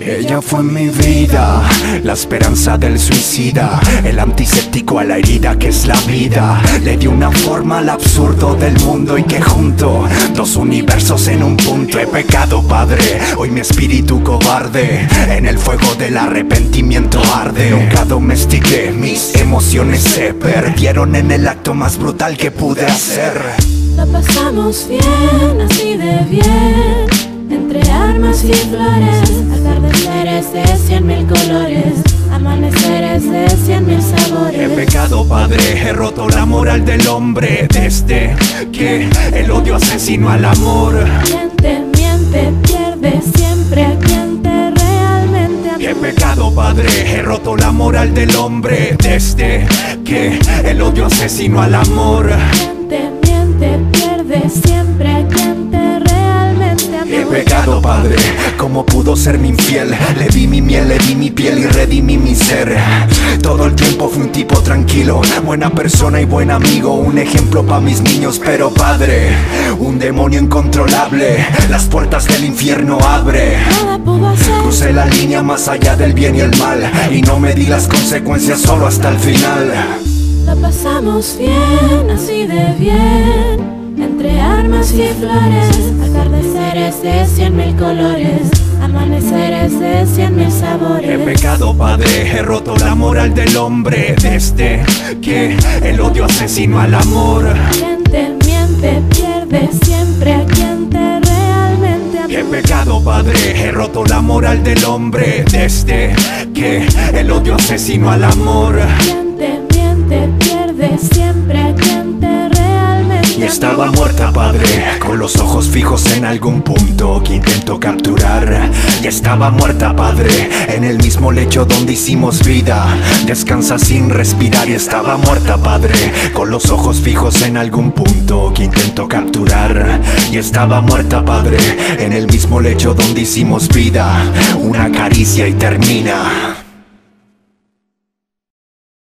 Ella fue mi vida, la esperanza del suicida, el antiséptico a la herida que es la vida. Le di una forma al absurdo del mundo y que junto dos universos en un punto. He pecado, Padre, hoy mi espíritu cobarde en el fuego del arrepentimiento arde. Nunca domestiqué mis emociones, se perdieron en el acto más brutal que pude hacer. La pasamos bien, así de bien, entre armas y flores, atardeceres de 100.000 colores, amaneceres de 100.000 sabores. He pecado, Padre, he roto la moral del hombre desde que el odio asesinó al amor. Miente, pierde siempre a quien te realmente amó. He pecado, Padre, he roto la moral del hombre desde que el odio asesinó al amor. Miente, pierde siempre a quien te realmente amó. He pecado, Padre, ¿cómo pudo serme infiel? Le di mi miel, le di mi piel y redimí mi ser. Todo el tiempo fui un tipo tranquilo, buena persona y buen amigo, un ejemplo pa' mis niños. Pero, Padre, un demonio incontrolable las puertas del infierno abre. Nada pudo hacer. Crucé la línea más allá del bien y el mal y no me di las consecuencias solo hasta el final. La pasamos bien, así de bien, entre armas y flores, atardeceres de 100.000 colores, amaneceres de 100.000 sabores. He pecado, Padre, he roto la moral del hombre desde que el odio asesinó al amor. Miente, pierde siempre a quien te realmente amó. He pecado, Padre, he roto la moral del hombre desde que el odio asesinó al amor. Miente, pierde siempre a quien te realmente amó. Y estaba muerta, Padre, con los ojos fijos en algún punto que intento capturar. Y estaba muerta, Padre, en el mismo lecho donde hicimos vida. Descansa sin respirar. Y estaba muerta, Padre, con los ojos fijos en algún punto que intento capturar. Y estaba muerta, Padre, en el mismo lecho donde hicimos vida. Una caricia y termina.